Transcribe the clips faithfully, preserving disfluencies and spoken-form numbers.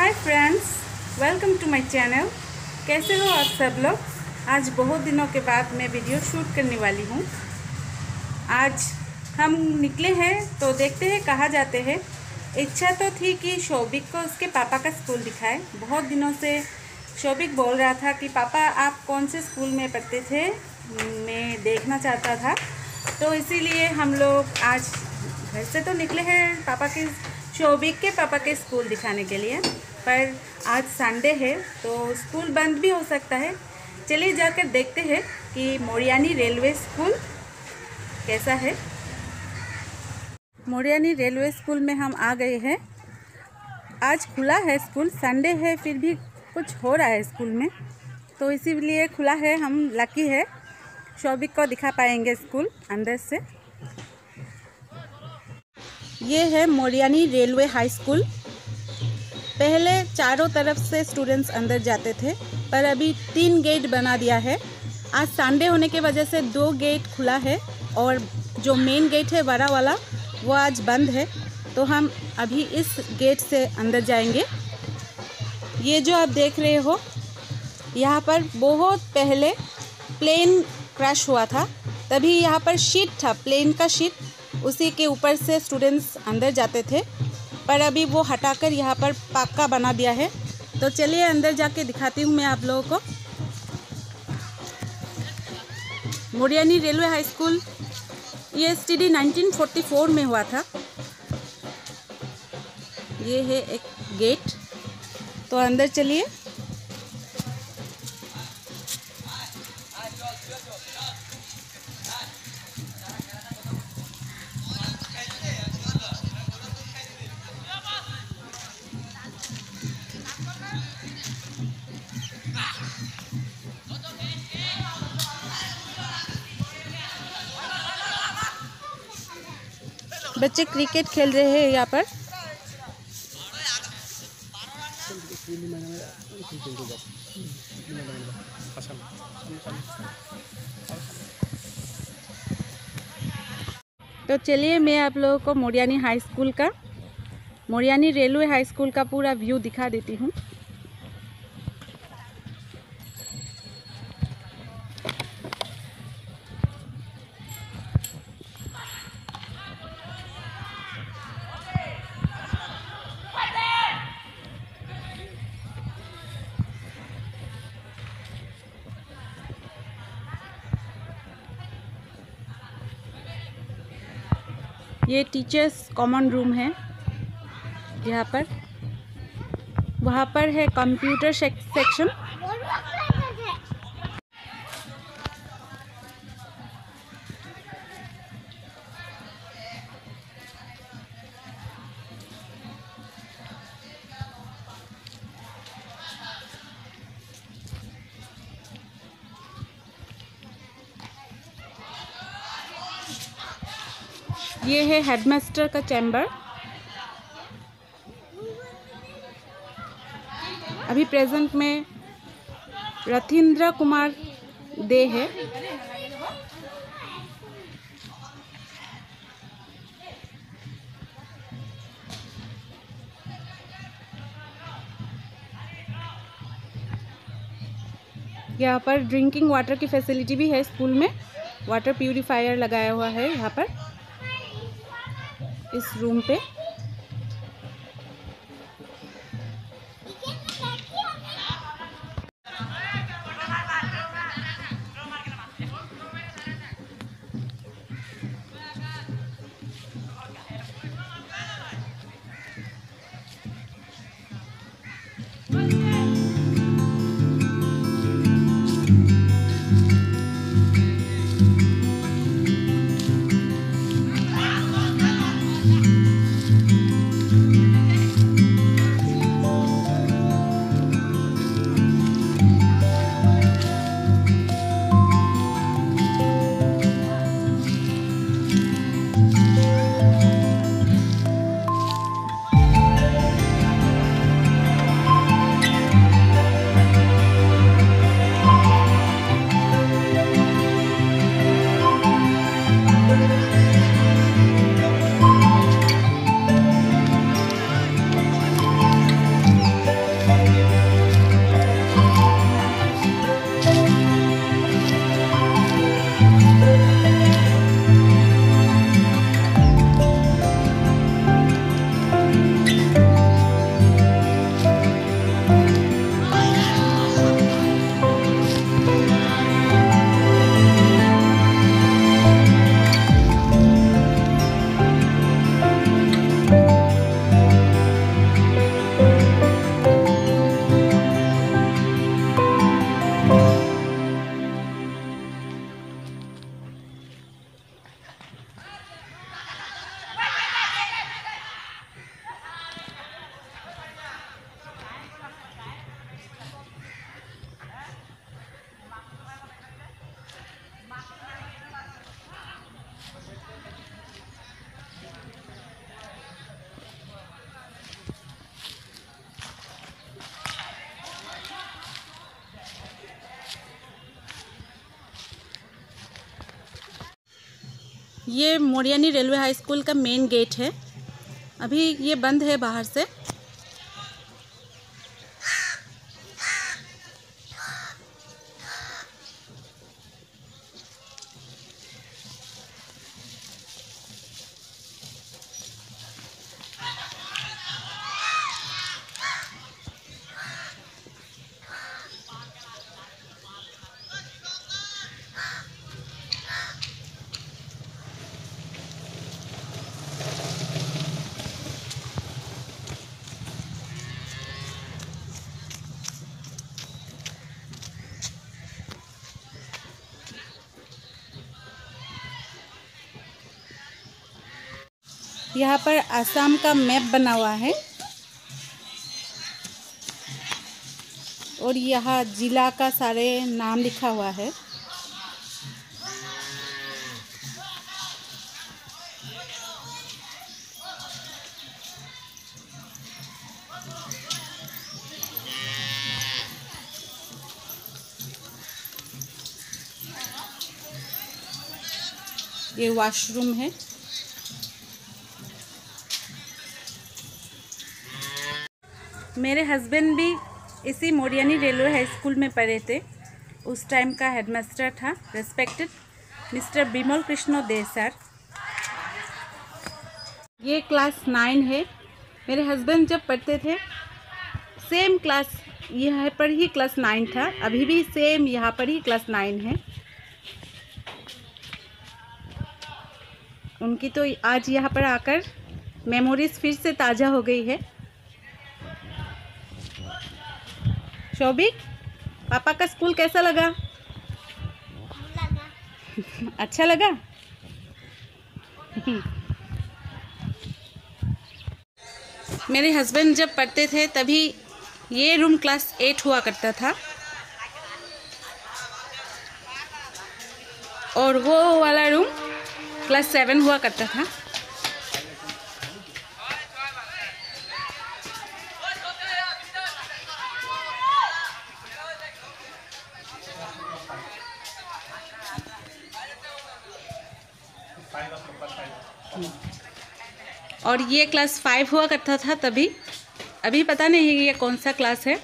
Hi friends, welcome to my channel. कैसे हो आप सब लोग। आज बहुत दिनों के बाद मैं वीडियो शूट करने वाली हूँ। आज हम निकले हैं तो देखते हैं कहाँ जाते हैं। इच्छा तो थी कि शौबिक को उसके पापा का स्कूल दिखाए। बहुत दिनों से शौबिक बोल रहा था कि पापा आप कौन से स्कूल में पढ़ते थे, मैं देखना चाहता था। तो इसीलिए हम लोग आज घर से तो निकले हैं पापा के शौबिक के पापा के स्कूल दिखाने के लिए। पर आज संडे है तो स्कूल बंद भी हो सकता है। चलिए जाकर देखते हैं कि मोरियानी रेलवे स्कूल कैसा है। मोरियानी रेलवे स्कूल में हम आ गए हैं। आज खुला है स्कूल, संडे है फिर भी कुछ हो रहा है स्कूल में, तो इसीलिए खुला है। हम लकी है, शौबिक को दिखा पाएंगे स्कूल अंदर से। ये है मोरियानी रेलवे हाई स्कूल। पहले चारों तरफ से स्टूडेंट्स अंदर जाते थे, पर अभी तीन गेट बना दिया है। आज संडे होने की वजह से दो गेट खुला है और जो मेन गेट है बड़ा वाला वो आज बंद है। तो हम अभी इस गेट से अंदर जाएंगे। ये जो आप देख रहे हो, यहाँ पर बहुत पहले प्लेन क्रैश हुआ था, तभी यहाँ पर शीट था, प्लेन का शीट, उसी के ऊपर से स्टूडेंट्स अंदर जाते थे। पर अभी वो हटाकर यहाँ पर पक्का बना दिया है। तो चलिए अंदर जाके दिखाती हूँ मैं आप लोगों को। मोरियानी रेलवे हाई स्कूल ये S T D nineteen forty four में हुआ था। ये है एक गेट, तो अंदर चलिए। बच्चे क्रिकेट खेल रहे हैं यहाँ पर। तो चलिए मैं आप लोगों को मोरियानी हाई स्कूल का, मोरियानी रेलवे हाई स्कूल का पूरा व्यू दिखा देती हूँ। ये टीचर्स कॉमन रूम है यहाँ पर। वहाँ पर है कंप्यूटर सेक्शन। ये है हेडमास्टर का चैम्बर। अभी प्रेजेंट में रथिंद्र कुमार दे है। यहाँ पर ड्रिंकिंग वाटर की फैसिलिटी भी है स्कूल में। वाटर प्यूरिफायर लगाया हुआ है यहाँ पर इस रूम पे। ये मोरियानी रेलवे हाई स्कूल का मेन गेट है। अभी ये बंद है बाहर से। यहाँ पर आसाम का मैप बना हुआ है और यहाँ जिला का सारे नाम लिखा हुआ है। ये वॉशरूम है। मेरे हस्बैंड भी इसी मोरियानी रेलवे हाई स्कूल में पढ़े थे। उस टाइम का हेडमास्टर था respected mister Bimal Krishna De sir. ये क्लास नाइन है। मेरे हस्बैंड जब पढ़ते थे सेम क्लास यहाँ पर ही क्लास नाइन था। अभी भी सेम यहाँ पर ही क्लास नाइन है। उनकी तो आज यहाँ पर आकर मेमोरीज फिर से ताज़ा हो गई है। शोभिक, पापा का स्कूल कैसा लगा? लगा। अच्छा लगा? मेरे हस्बैंड जब पढ़ते थे तभी ये रूम क्लास एट हुआ करता था और वो वाला रूम क्लास सेवन हुआ करता था। और ये क्लास फाइव हुआ करता था तभी। अभी पता नहीं ये कौन सा क्लास है।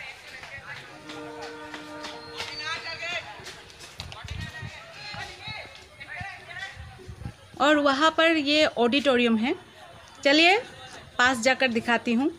और वहाँ पर ये ऑडिटोरियम है। चलिए पास जाकर दिखाती हूँ।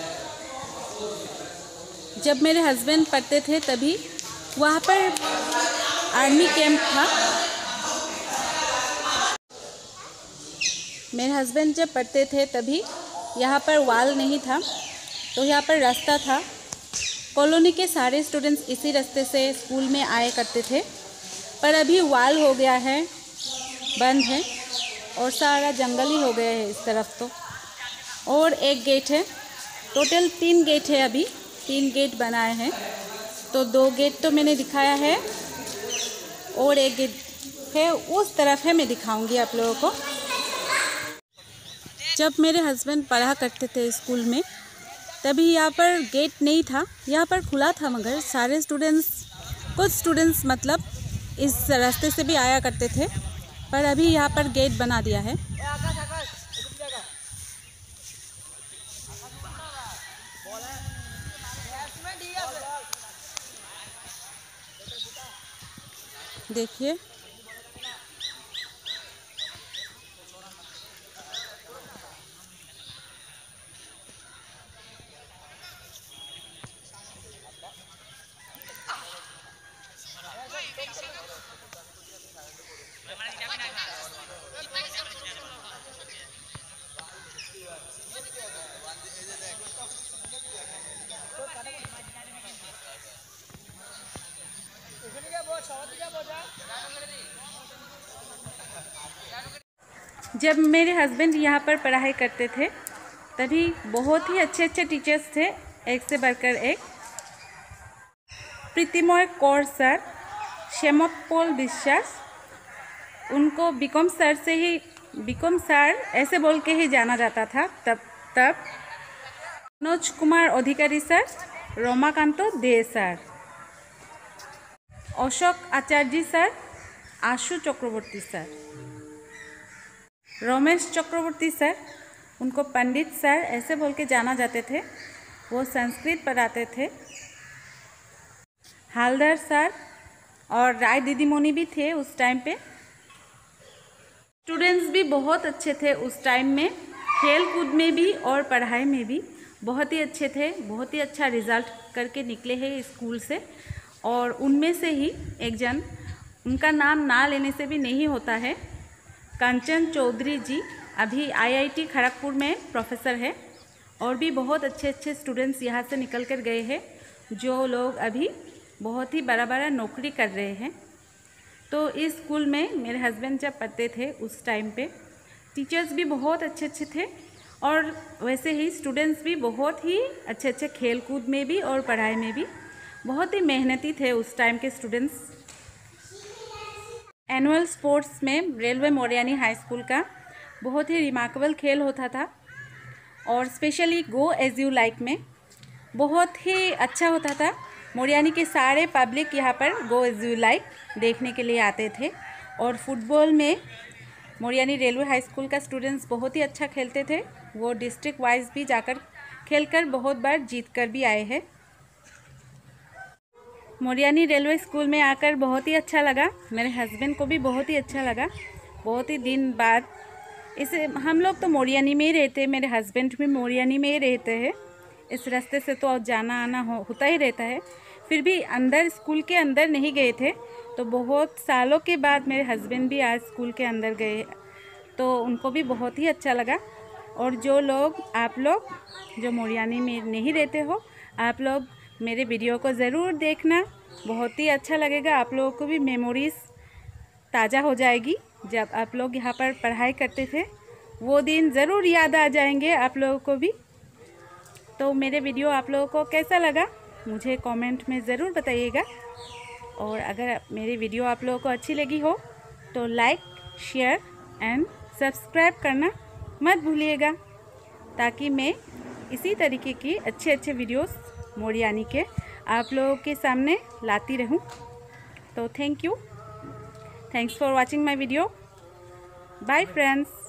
जब मेरे हस्बैंड पढ़ते थे तभी वहाँ पर आर्मी कैंप था। मेरे हस्बैंड जब पढ़ते थे तभी यहाँ पर वॉल नहीं था, तो यहाँ पर रास्ता था। कॉलोनी के सारे स्टूडेंट्स इसी रास्ते से स्कूल में आए करते थे, पर अभी वॉल हो गया है, बंद है और सारा जंगल ही हो गया है इस तरफ तो। और एक गेट है, टोटल तीन गेट है, अभी तीन गेट बनाए हैं। तो दो गेट तो मैंने दिखाया है और एक गेट है उस तरफ है, मैं दिखाऊंगी आप लोगों को। जब मेरे हस्बैंड पढ़ा करते थे स्कूल में तभी यहाँ पर गेट नहीं था, यहाँ पर खुला था, मगर सारे स्टूडेंट्स, कुछ स्टूडेंट्स मतलब इस रास्ते से भी आया करते थे, पर अभी यहाँ पर गेट बना दिया है। देखिए जब मेरे हस्बैंड यहाँ पर पढ़ाई करते थे तभी बहुत ही अच्छे अच्छे टीचर्स थे, एक से बढ़कर एक। प्रीतिमय कौर सर, श्यामपल विश्वास, उनको बीकॉम सर से ही बीकॉम सर ऐसे बोल के ही जाना जाता था तब तब Manoj Kumar Adhikari sir, Ramakant De sir, Ashok Acharya sir, Ashu Chakraborty sir, Ramesh Chakraborty sir, उनको पंडित सर ऐसे बोल के जाना जाते थे, वो संस्कृत पढ़ाते थे। हालदार सर और राय दीदीमोनी भी थे उस टाइम पे। स्टूडेंट्स भी बहुत अच्छे थे उस टाइम में, खेल कूद में भी और पढ़ाई में भी बहुत ही अच्छे थे, बहुत ही अच्छा रिज़ल्ट करके निकले हैं स्कूल से। और उनमें से ही एक जन, उनका नाम ना लेने से भी नहीं होता है, कंचन चौधरी जी, अभी आईआईटी खड़गपुर में प्रोफेसर है। और भी बहुत अच्छे अच्छे स्टूडेंट्स यहाँ से निकल कर गए हैं, जो लोग अभी बहुत ही बड़ा बड़ा नौकरी कर रहे हैं। तो इस स्कूल में मेरे हस्बैंड जब पढ़ते थे उस टाइम पे टीचर्स भी बहुत अच्छे अच्छे थे, और वैसे ही स्टूडेंट्स भी बहुत ही अच्छे अच्छे खेल कूद में भी और पढ़ाई में भी बहुत ही मेहनती थे उस टाइम के स्टूडेंट्स। एनुअल स्पोर्ट्स में रेलवे मोरियानी हाई स्कूल का बहुत ही रिमार्केबल खेल होता था, और specially go as you like में बहुत ही अच्छा होता था। मोरियानी के सारे पब्लिक यहाँ पर गो एज यू लाइक देखने के लिए आते थे। और फुटबॉल में मोरियानी रेलवे हाई स्कूल का स्टूडेंट्स बहुत ही अच्छा खेलते थे, वो डिस्ट्रिक्ट वाइज भी जाकर खेलकर बहुत बार जीत कर भी आए हैं। मोरियानी रेलवे स्कूल में आकर बहुत ही अच्छा लगा, मेरे हस्बैंड को भी बहुत ही अच्छा लगा। बहुत ही दिन बाद इसे, हम लोग तो मोरियानी में ही रहते हैं, मेरे हस्बैंड भी मोरियानी में ही रहते हैं, इस रास्ते से तो जाना आना हो, होता ही रहता है। फिर भी अंदर, स्कूल के अंदर नहीं गए थे, तो बहुत सालों के बाद मेरे हस्बैंड भी आज स्कूल के अंदर गए, तो उनको भी बहुत ही अच्छा लगा। और जो लोग, आप लोग जो मोरियानी में नहीं रहते हो, आप लोग मेरे वीडियो को ज़रूर देखना, बहुत ही अच्छा लगेगा। आप लोगों को भी मेमोरीज़ ताज़ा हो जाएगी, जब आप लोग यहाँ पर पढ़ाई करते थे वो दिन ज़रूर याद आ जाएंगे आप लोगों को भी। तो मेरे वीडियो आप लोगों को कैसा लगा मुझे कमेंट में ज़रूर बताइएगा। और अगर मेरी वीडियो आप लोगों को अच्छी लगी हो तो लाइक, शेयर एंड सब्सक्राइब करना मत भूलिएगा, ताकि मैं इसी तरीके की अच्छे अच्छे वीडियोस मोरियानी के आप लोगों के सामने लाती रहूं। तो thank you, thanks for watching my video, bye friends.